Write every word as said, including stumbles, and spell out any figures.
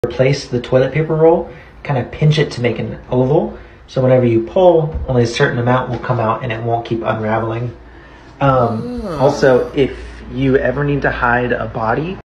replace the toilet paper roll, kind of pinch it to make an oval. So whenever you pull, only a certain amount will come out and it won't keep unraveling. Um, Oh. Also, if you ever need to hide a body,